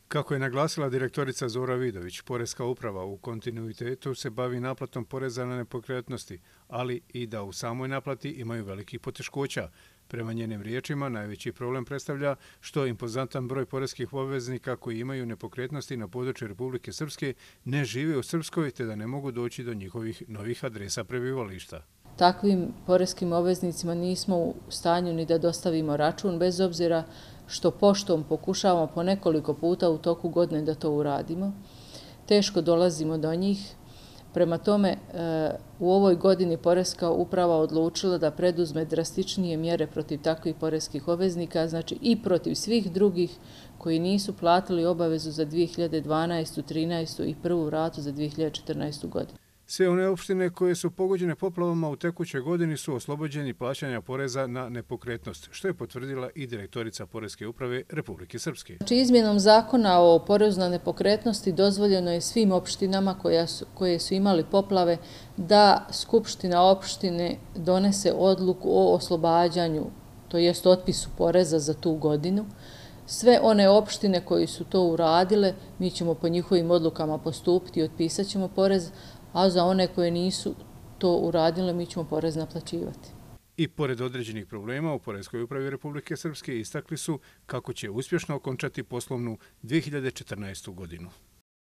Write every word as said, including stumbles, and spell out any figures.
Kako je naglasila direktorica Zora Vidović, Poreska uprava u kontinuitetu se bavi naplatom poreza na nepokretnosti, ali i da u samoj naplati imaju velikih poteškoća. Prema njenim riječima, najveći problem predstavlja što impozantan broj poreskih obveznika koji imaju nepokretnosti na području Republike Srpske ne žive u Srpskoj te da ne mogu doći do njihovih novih adresa prebivališta. Takvim poreskim obveznicima nismo u stanju ni da dostavimo račun, bez obzira što poštom pokušavamo po nekoliko puta u toku godine da to uradimo. Teško dolazimo do njih. Prema tome, u ovoj godini Poreska uprava odlučila da preduzme drastičnije mjere protiv takvih poreskih obveznika, znači i protiv svih drugih koji nisu platili obavezu za dvije hiljade dvanaestu, trinaestu i prvu ratu za dvije hiljade četrnaestu. godinu. Sve one opštine koje su pogođene poplavama u tekućoj godini su oslobođeni plaćanja poreza na nepokretnost, što je potvrdila i direktorica Poreske uprave Republike Srpske. Znači, izmjenom zakona o porezu na nepokretnosti dozvoljeno je svim opštinama koja su, koje su imali poplave da Skupština opštine donese odluku o oslobađanju, to jest otpisu poreza za tu godinu. Sve one opštine koji su to uradile, mi ćemo po njihovim odlukama postupiti i otpisat ćemo porez, a za one koje nisu to uradile, mi ćemo porez naplaćivati. I pored određenih problema u Poreskoj upravi Republike Srpske istakli su kako će uspješno okončati poslovnu dvije hiljade četrnaestu. godinu.